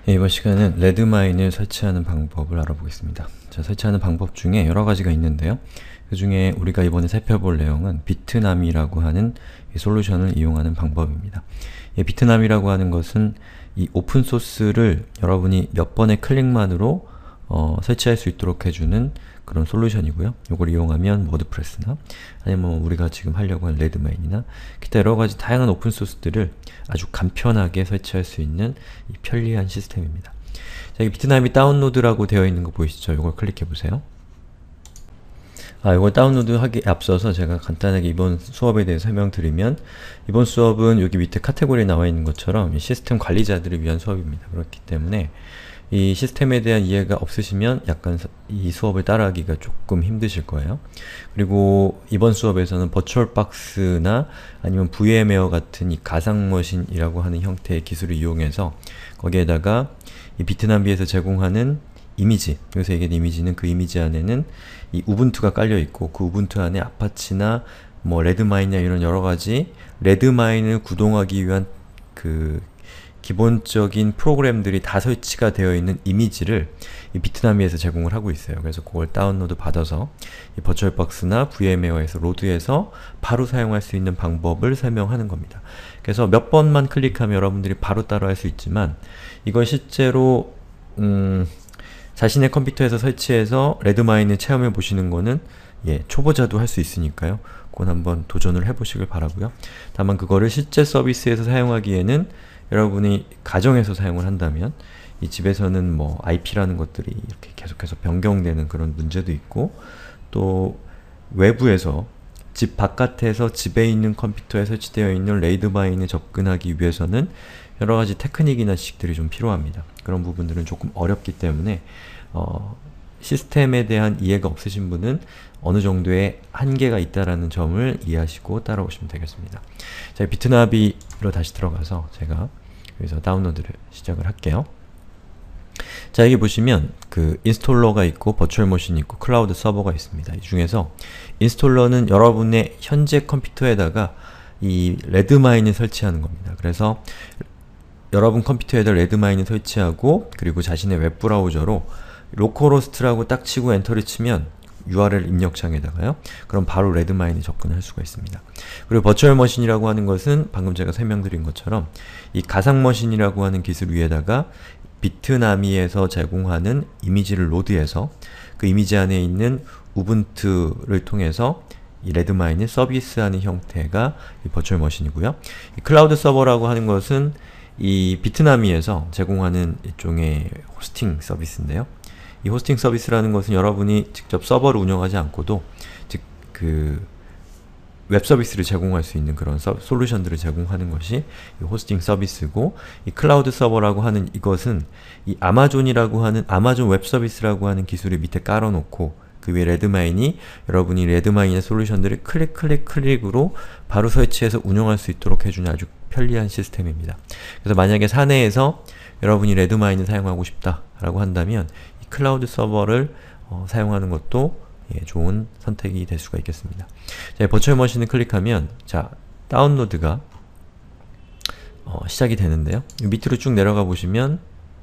이번 시간은 레드마인을 설치하는 방법을 알아보겠습니다. 자, 설치하는 방법 중에 여러 가지가 있는데요. 그 중에 우리가 이번에 살펴볼 내용은 비트남이라고 하는 이 솔루션을 이용하는 방법입니다. 이 비트남이라고 하는 것은 이 오픈소스를 여러분이 몇 번의 클릭만으로 설치할 수 있도록 해주는 그런 솔루션이고요. 이걸 이용하면 워드프레스나 아니면 우리가 지금 하려고 하는 레드마인이나 기타 여러가지 다양한 오픈소스들을 아주 간편하게 설치할 수 있는 이 편리한 시스템입니다. 자, 이 비트남이 다운로드라고 되어 있는 거 보이시죠? 이걸 클릭해보세요. 이걸 다운로드하기 앞서서 제가 간단하게 이번 수업에 대해서 설명드리면, 이번 수업은 여기 밑에 카테고리에 나와 있는 것처럼 시스템 관리자들을 위한 수업입니다. 그렇기 때문에 이 시스템에 대한 이해가 없으시면 약간 이 수업을 따라하기가 조금 힘드실 거예요. 그리고 이번 수업에서는 버추얼박스나 아니면 VM웨어 같은 이 가상머신이라고 하는 형태의 기술을 이용해서 거기에다가 이 비트남비에서 제공하는 이미지, 여기서 얘기하는 이미지는 그 이미지 안에는 이 우분투가 깔려있고 그 우분투 안에 아파치나 뭐 레드마인이나 이런 여러가지 레드마인을 구동하기 위한 그 기본적인 프로그램들이 다 설치가 되어 있는 이미지를 이 비트남이에서 제공을 하고 있어요. 그래서 그걸 다운로드 받아서 이 버추얼박스나 VM웨어에서 로드해서 바로 사용할 수 있는 방법을 설명하는 겁니다. 그래서 몇 번만 클릭하면 여러분들이 바로 따라 할 수 있지만, 이걸 실제로 자신의 컴퓨터에서 설치해서 레드마인을 체험해 보시는 거는 초보자도 할 수 있으니까요. 그건 한번 도전을 해보시길 바라고요. 다만 그거를 실제 서비스에서 사용하기에는 여러분이 가정에서 사용을 한다면 이 집에서는 뭐 IP라는 것들이 이렇게 계속해서 변경되는 그런 문제도 있고, 또 외부에서 집 바깥에서 집에 있는 컴퓨터에 설치되어 있는 레드마인에 접근하기 위해서는 여러가지 테크닉이나 지식들이 좀 필요합니다. 그런 부분들은 조금 어렵기 때문에 시스템에 대한 이해가 없으신 분은 어느 정도의 한계가 있다라는 점을 이해하시고 따라오시면 되겠습니다. 자, 비트나비로 다시 들어가서 제가 여기서 다운로드를 시작을 할게요. 자, 여기 보시면 그 인스톨러가 있고 버추얼머신이 있고 클라우드 서버가 있습니다. 이 중에서 인스톨러는 여러분의 현재 컴퓨터에다가 이 레드마인을 설치하는 겁니다. 그래서 여러분 컴퓨터에다 레드마인을 설치하고, 그리고 자신의 웹브라우저로 로컬호스트라고 딱 치고 엔터를 치면 URL 입력창에다가요, 그럼 바로 레드마인에 접근할 수가 있습니다. 그리고 버추얼머신이라고 하는 것은 방금 제가 설명드린 것처럼 이 가상머신이라고 하는 기술 위에다가 비트나미에서 제공하는 이미지를 로드해서 그 이미지 안에 있는 우분투를 통해서 이 레드마인을 서비스하는 형태가 이 버추얼머신이고요. 이 클라우드 서버라고 하는 것은 이 비트나미에서 제공하는 일종의 호스팅 서비스인데요. 이 호스팅 서비스라는 것은 여러분이 직접 서버를 운영하지 않고도 즉 그 웹 서비스를 제공할 수 있는 그런 솔루션들을 제공하는 것이 이 호스팅 서비스고, 이 클라우드 서버라고 하는 이것은 이 아마존이라고 하는 아마존 웹 서비스라고 하는 기술을 밑에 깔아놓고 그 위에 레드마인이 여러분이 레드마인의 솔루션들을 클릭으로 바로 설치해서 운영할 수 있도록 해주는 아주 편리한 시스템입니다. 그래서 만약에 사내에서 여러분이 레드마인을 사용하고 싶다라고 한다면 이 클라우드 서버를 사용하는 것도 좋은 선택이 될 수가 있겠습니다. 자, 버추얼머신을 클릭하면 자, 다운로드가 시작이 되는데요. 밑으로 쭉 내려가 보시면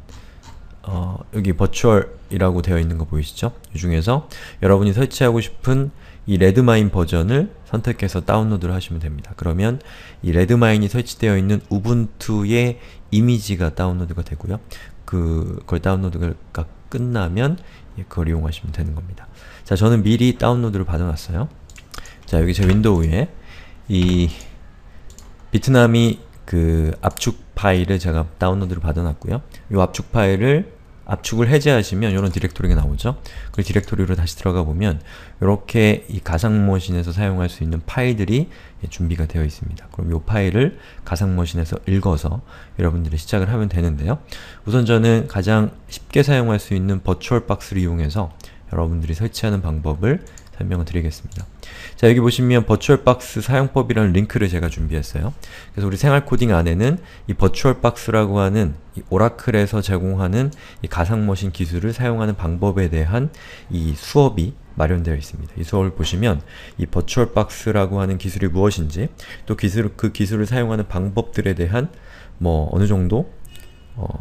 여기 버추얼이라고 되어 있는 거 보이시죠? 이 중에서 여러분이 설치하고 싶은 이 레드마인 버전을 선택해서 다운로드를 하시면 됩니다. 그러면 이 레드마인이 설치되어 있는 우분투의 이미지가 다운로드가 되고요. 그걸 다운로드가 끝나면 그걸 이용하시면 되는 겁니다. 자, 저는 미리 다운로드를 받아놨어요. 자, 여기 제 윈도우에 이 비트남이 그 압축 파일을 제가 다운로드를 받아놨고요. 이 압축 파일을 압축을 해제하시면 이런 디렉토리가 나오죠. 그 디렉토리로 다시 들어가 보면 이렇게 이 가상머신에서 사용할 수 있는 파일들이 준비가 되어 있습니다. 그럼 이 파일을 가상머신에서 읽어서 여러분들이 시작을 하면 되는데요. 우선 저는 가장 쉽게 사용할 수 있는 버추얼박스를 이용해서 여러분들이 설치하는 방법을 설명을 드리겠습니다. 자, 여기 보시면 버추얼박스 사용법이라는 링크를 제가 준비했어요. 그래서 우리 생활 코딩 안에는 이 버추얼박스라고 하는 이 오라클에서 제공하는 이 가상머신 기술을 사용하는 방법에 대한 이 수업이 마련되어 있습니다. 이 수업을 보시면 이 버추얼박스라고 하는 기술이 무엇인지, 또 그 기술을 사용하는 방법들에 대한 뭐 어느 정도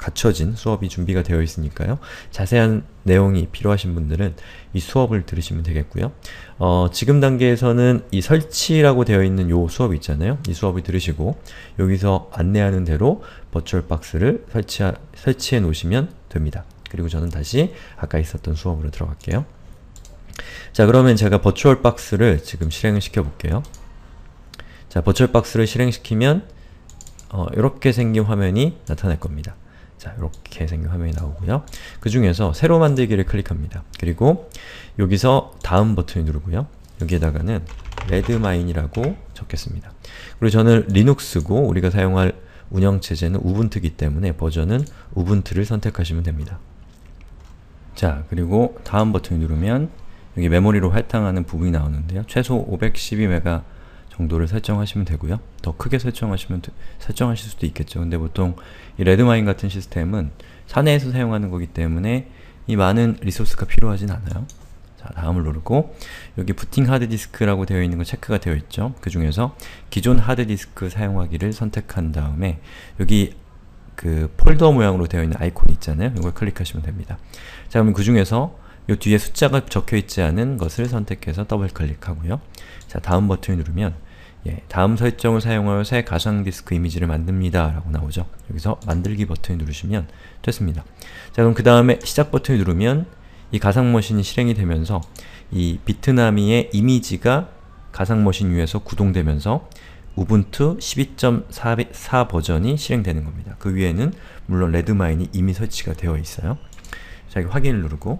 갖춰진 수업이 준비가 되어 있으니까요. 자세한 내용이 필요하신 분들은 이 수업을 들으시면 되겠고요. 지금 단계에서는 이 설치라고 되어 있는 요 수업 있잖아요. 이 수업을 들으시고 여기서 안내하는 대로 버추얼박스를 설치해 놓으시면 됩니다. 그리고 저는 다시 아까 있었던 수업으로 들어갈게요. 자, 그러면 제가 버추얼박스를 지금 실행을 시켜 볼게요. 자, 버추얼박스를 실행시키면 이렇게 생긴 화면이 나타날 겁니다. 자, 이렇게 생긴 화면이 나오고요. 그 중에서 새로 만들기를 클릭합니다. 그리고 여기서 다음 버튼을 누르고요. 여기에다가는 레드마인이라고 적겠습니다. 그리고 저는 리눅스고 우리가 사용할 운영체제는 우분투이기 때문에 버전은 우분투를 선택하시면 됩니다. 자, 그리고 다음 버튼을 누르면 여기 메모리로 할당하는 부분이 나오는데요. 최소 512메가 정도를 설정하시면 되고요. 더 크게 설정하실 수도 있겠죠. 근데 보통 이 레드마인 같은 시스템은 사내에서 사용하는 거기 때문에 이 많은 리소스가 필요하진 않아요. 자, 다음을 누르고 여기 부팅 하드디스크라고 되어 있는 거 체크가 되어 있죠. 그 중에서 기존 하드디스크 사용하기를 선택한 다음에 여기 그 폴더 모양으로 되어 있는 아이콘이 있잖아요. 이걸 클릭하시면 됩니다. 자, 그러면 그 중에서 요 뒤에 숫자가 적혀 있지 않은 것을 선택해서 더블 클릭하고요. 자, 다음 버튼을 누르면 다음 설정을 사용하여 새 가상 디스크 이미지를 만듭니다 라고 나오죠. 여기서 만들기 버튼을 누르시면 됐습니다. 자, 그럼 그 다음에 시작 버튼을 누르면 이 가상머신이 실행이 되면서 이 비트나미의 이미지가 가상머신 위에서 구동되면서 우분투 12.4 버전이 실행되는 겁니다. 그 위에는 물론 레드마인이 이미 설치가 되어 있어요. 자, 여기 확인을 누르고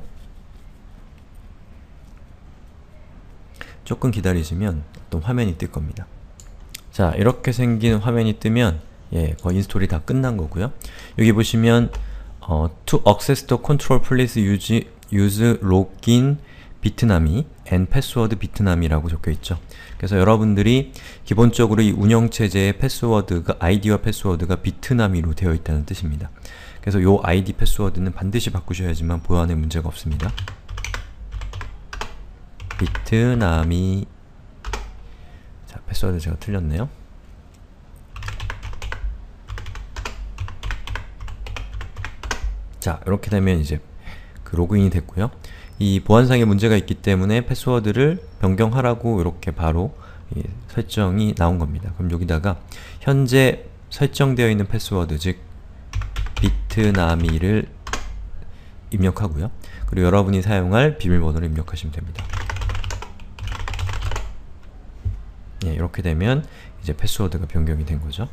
조금 기다리시면 어떤 화면이 뜰 겁니다. 자, 이렇게 생긴 화면이 뜨면 거의 인스톨이 다 끝난 거고요. 여기 보시면 To access the control please use login 비트나미 and password 비트나미라고 적혀 있죠. 그래서 여러분들이 기본적으로 이 운영체제의 패스워드가 아이디와 패스워드가 비트나미로 되어 있다는 뜻입니다. 그래서 요 아이디 패스워드는 반드시 바꾸셔야지만 보안에 문제가 없습니다. 비트나미. 자, 패스워드 제가 틀렸네요. 자, 이렇게 되면 이제 그 로그인이 됐고요. 이 보안상의 문제가 있기 때문에 패스워드를 변경하라고 이렇게 바로 설정이 나온 겁니다. 그럼 여기다가 현재 설정되어 있는 패스워드, 즉 비트나미를 입력하고요. 그리고 여러분이 사용할 비밀번호를 입력하시면 됩니다. 이렇게 되면 이제 패스워드가 변경이 된 거죠.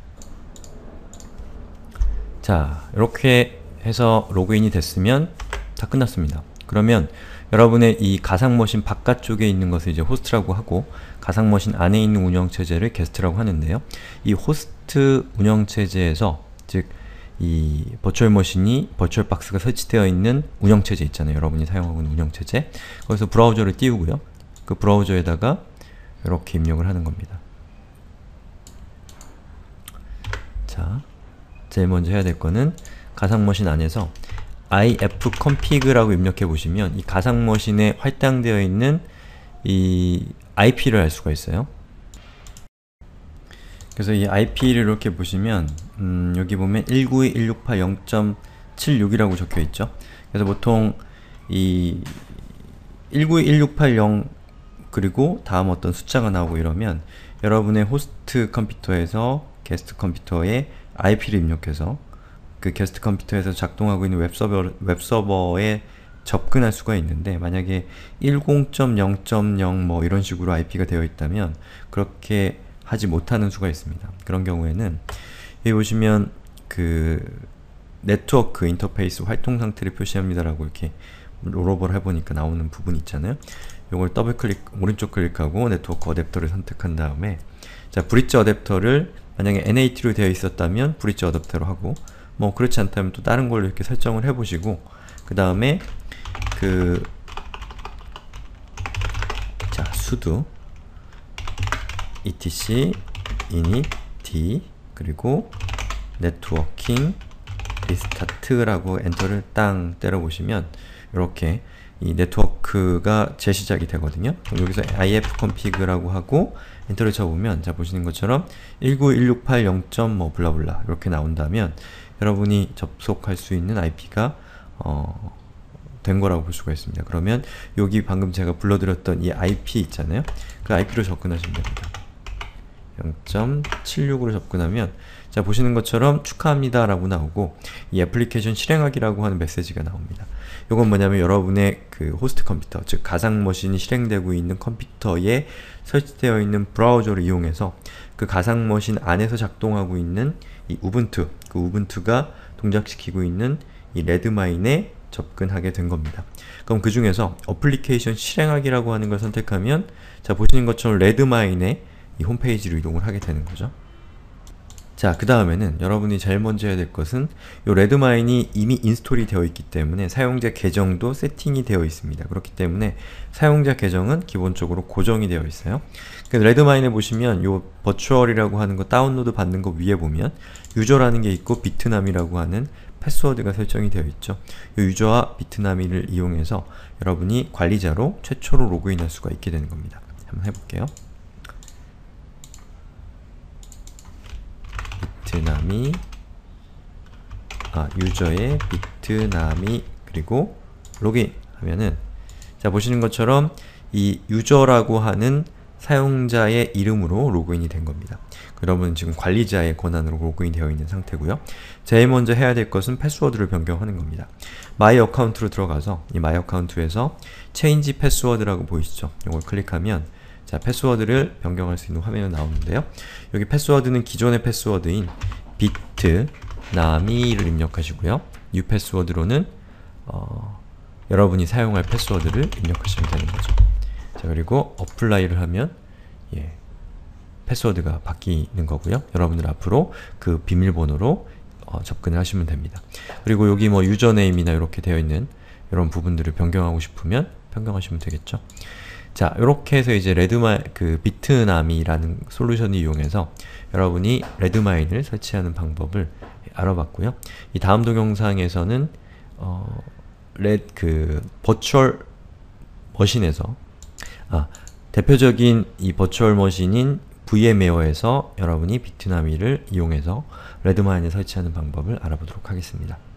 자, 이렇게 해서 로그인이 됐으면 다 끝났습니다. 그러면 여러분의 이 가상머신 바깥쪽에 있는 것을 이제 호스트라고 하고 가상머신 안에 있는 운영체제를 게스트라고 하는데요. 이 호스트 운영체제에서, 즉 이 버추얼머신이 버추얼박스가 설치되어 있는 운영체제 있잖아요. 여러분이 사용하고 있는 운영체제. 거기서 브라우저를 띄우고요. 그 브라우저에다가 이렇게 입력을 하는 겁니다. 자, 제일 먼저 해야 될 거는 가상머신 안에서 ifconfig라고 입력해 보시면 이 가상머신에 할당되어 있는 이 IP를 알 수가 있어요. 그래서 이 IP를 이렇게 보시면 여기 보면 192.168.0.76이라고 적혀 있죠. 그래서 보통 이 192.168.0 그리고 다음 어떤 숫자가 나오고 이러면 여러분의 호스트 컴퓨터에서 게스트 컴퓨터에 IP를 입력해서 그 게스트 컴퓨터에서 작동하고 있는 웹서버에 접근할 수가 있는데, 만약에 10.0.0 뭐 이런 식으로 IP가 되어 있다면 그렇게 하지 못하는 수가 있습니다. 그런 경우에는 여기 보시면 그 네트워크 인터페이스 활동 상태를 표시합니다 라고 이렇게 롤오버를 해보니까 나오는 부분이 있잖아요. 요걸 더블 클릭, 오른쪽 클릭하고 네트워크 어댑터를 선택한 다음에, 자, 브릿지 어댑터를 만약에 NAT로 되어 있었다면 브릿지 어댑터로 하고, 뭐 그렇지 않다면 또 다른 걸로 이렇게 설정을 해보시고, 그 다음에 자, sudo etc init d 그리고 networking restart라고 엔터를 땅 때려보시면 이렇게 이 네트워크가 재시작이 되거든요. 그럼 여기서 ifconfig라고 하고 엔터를 쳐보면, 자, 보시는 것처럼 19168.0. 뭐 블라블라 이렇게 나온다면 여러분이 접속할 수 있는 IP가 된 거라고 볼 수가 있습니다. 그러면 여기 방금 제가 불러드렸던 이 IP 있잖아요. 그 IP로 접근하시면 됩니다. 0.76으로 접근하면 자, 보시는 것처럼 축하합니다 라고 나오고 이 애플리케이션 실행하기라고 하는 메시지가 나옵니다. 이건 뭐냐면 여러분의 그 호스트 컴퓨터, 즉 가상 머신이 실행되고 있는 컴퓨터에 설치되어 있는 브라우저를 이용해서 그 가상 머신 안에서 작동하고 있는 이 우분투, 그 우분투가 동작시키고 있는 이 레드마인에 접근하게 된 겁니다. 그럼 그 중에서 어플리케이션 실행하기라고 하는 걸 선택하면 자, 보시는 것처럼 레드마인의 이 홈페이지로 이동을 하게 되는 거죠. 자, 그 다음에는 여러분이 제일 먼저 해야 될 것은 이 레드마인이 이미 인스톨이 되어 있기 때문에 사용자 계정도 세팅이 되어 있습니다. 그렇기 때문에 사용자 계정은 기본적으로 고정이 되어 있어요. 레드마인에 보시면 이 버추얼이라고 하는 거 다운로드 받는 거 위에 보면 유저라는 게 있고 비트남이라고 하는 패스워드가 설정이 되어 있죠. 이 유저와 비트남이를 이용해서 여러분이 관리자로 최초로 로그인할 수가 있게 되는 겁니다. 한번 해볼게요. 비트남이 유저의 비트남이 그리고 로그인 하면은 자, 보시는 것처럼 이 유저라고 하는 사용자의 이름으로 로그인이 된 겁니다. 여러분은 지금 관리자의 권한으로 로그인 되어 있는 상태고요. 제일 먼저 해야 될 것은 패스워드를 변경하는 겁니다. 마이 어카운트로 들어가서 이 마이 어카운트에서 체인지 패스워드라고 보이시죠? 이걸 클릭하면 자, 패스워드를 변경할 수 있는 화면이 나오는데요. 여기 패스워드는 기존의 패스워드인 비트나미를 입력하시고요. 뉴 패스워드로는 여러분이 사용할 패스워드를 입력하시면 되는 거죠. 자, 그리고 어플라이를 하면 패스워드가 바뀌는 거고요. 여러분들 앞으로 그 비밀번호로 접근을 하시면 됩니다. 그리고 여기 뭐 유저네임이나 이렇게 되어 있는 이런 부분들을 변경하고 싶으면 변경하시면 되겠죠. 자, 이렇게 해서 이제 비트나미라는 솔루션을 이용해서 여러분이 레드마인을 설치하는 방법을 알아봤고요. 이 다음 동영상에서는 버추얼 머신에서 대표적인 이 버추얼 머신인 VM웨어에서 여러분이 비트나미를 이용해서 레드마인을 설치하는 방법을 알아보도록 하겠습니다.